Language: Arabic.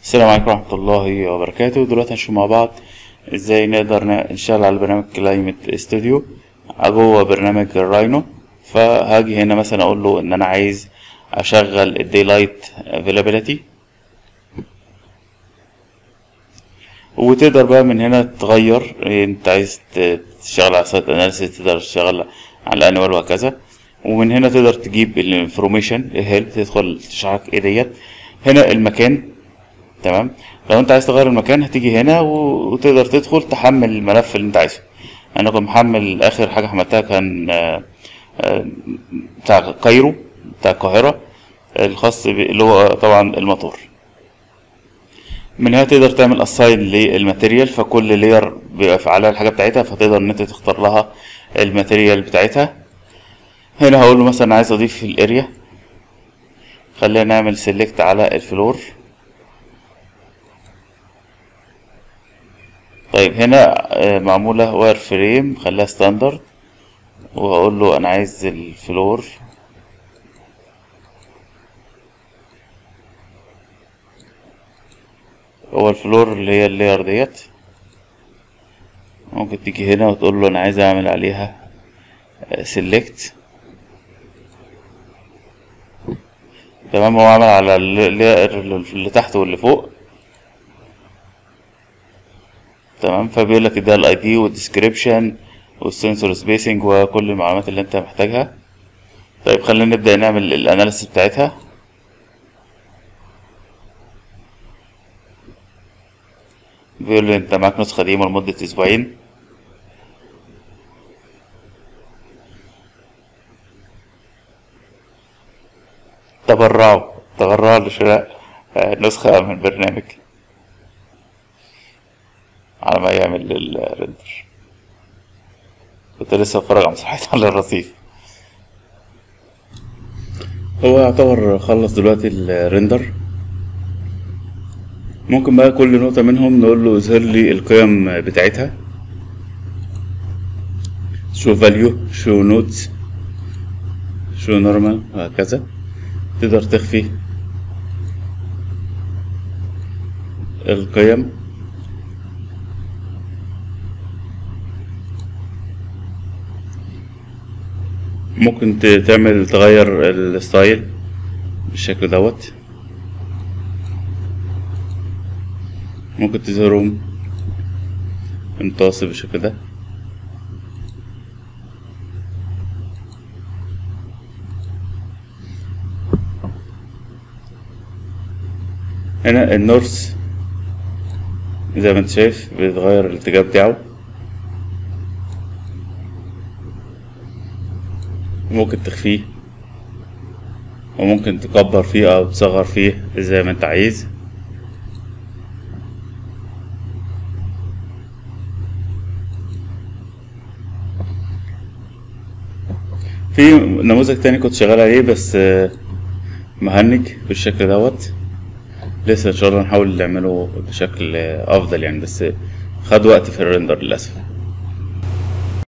السلام عليكم ورحمة الله وبركاته. دلوقتي هنشوف مع بعض ازاي نقدر نشتغل على برنامج كلايمت استوديو جوه برنامج الراينو. فهاجي هنا مثلا اقول له ان انا عايز اشغل الديلايت افيلابيلتي، وتقدر بقى من هنا تغير انت عايز تشتغل على سايت اناليسيس، تقدر تشتغل على الانوال وهكذا. ومن هنا تقدر تجيب الانفورميشن الهيلب، تدخل تشرحك ايه ديت. هنا المكان تمام. لو انت عايز تغير المكان هتيجي هنا وتقدر تدخل تحمل الملف اللي انت عايزه. انا كنت محمل اخر حاجه حملتها كان بتاع كايرو، بتاع القاهره، الخاص اللي هو طبعا الموتور. من هنا تقدر تعمل اساين للماتيريال، فكل لير بيبقى عليها الحاجه بتاعتها، فتقدر ان انت تختار لها الماتيريال بتاعتها. هنا هقول له مثلا عايز اضيف الاريا، خلينا نعمل سيلكت على الفلور. طيب هنا معمولة واير فريم، خليها ستاندرد، وهقول له انا عايز الفلور. هو الفلور اللي هي اللاير ديت، ممكن تيجي هنا وتقول له انا عايز اعمل عليها سيلكت. تمام، هو عمل على اللاير اللي تحت واللي فوق. تمام، فبيقول لك ده الاي دي والديسكريبشن والسنسور سبيسنج وكل المعلومات اللي انت محتاجها. طيب خلينا نبدأ نعمل الاناليسيس بتاعتها. بيقول لي انت معاك نسخة قديمة لمدة اسبوعين. تبرعوا لشراء نسخة من البرنامج على ما يعمل الريندر. كنت لسه بتفرج على مسرحية على الرصيف. هو يعتبر خلص دلوقتي الريندر. ممكن بقى كل نقطة منهم نقول له اظهر لي القيم بتاعتها، شو فاليو، شو نوتس، شو نورمال، وهكذا. تقدر تخفي القيم. ممكن تغير الستايل بالشكل دوت. ممكن تظهرهم متوسط بالشكل ده. هنا النورث زي ما انت شايف بيتغير الاتجاه بتاعه. ممكن تخفيه وممكن تكبر فيه او تصغر فيه زي ما انت عايز. في نموذج تاني كنت شغال عليه بس مهنج بالشكل دوت، لسه ان شاء الله نحاول نعمله بشكل افضل يعني، بس خد وقت في الريندر للاسف.